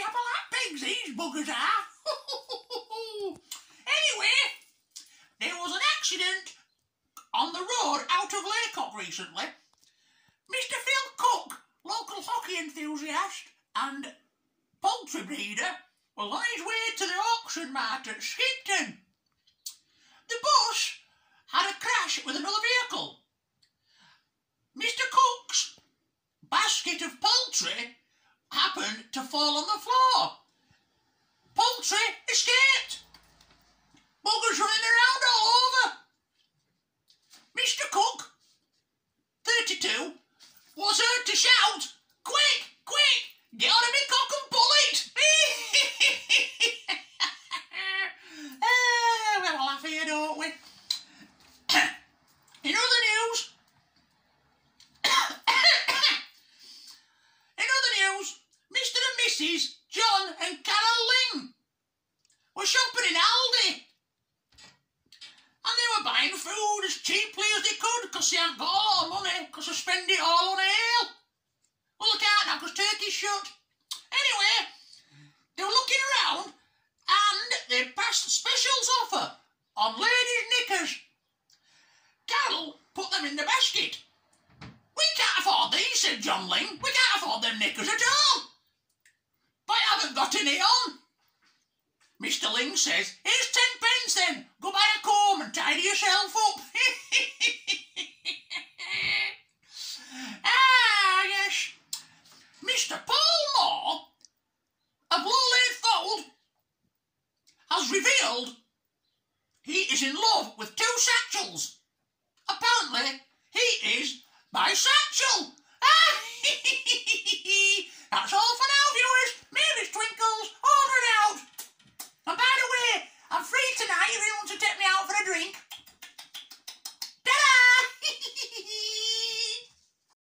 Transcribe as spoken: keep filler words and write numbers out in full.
apple like pigs, these buggers are. Anyway, there was an accident on the road out of Laycock recently. Mister Phil Cook, local hockey enthusiast and poultry breeder, was on his way to the auction mart at Skipton. The bus had a crash with another vehicle. Mister Cook's basket of poultry happened to fall on the floor. Poultry escaped. Buggers running around all over. Mister Cook, thirty-two, was heard to shout, "Quick, quick, get out of me cock and pull it!" uh, we have a laugh here, don't we? In other news, in other news, Mister and Missus John and Carol Ling were shopping in Aldi. And they were buying food as cheaply as they could because they hadn't got a lot of money because they spend it all on ale. Well, they can't now because Turkey's shut. Anyway, they were looking around and they passed a specials offer on ladies' knickers. Carol put them in the basket. "We can't afford these," said John Ling. "We can't afford them knickers at all. But I haven't got any on." Mister Ling says, "Here's ten pence then. Go buy a comb and tidy yourself up." Ah, yes. Mister Paul Moore of Lowlace Fold has revealed he is in love with two satchels. Apparently, he is bisexual. That's all for now, viewers. Mary's Twinkles, over and out. And by the way, I'm free tonight if you want to take me out for a drink.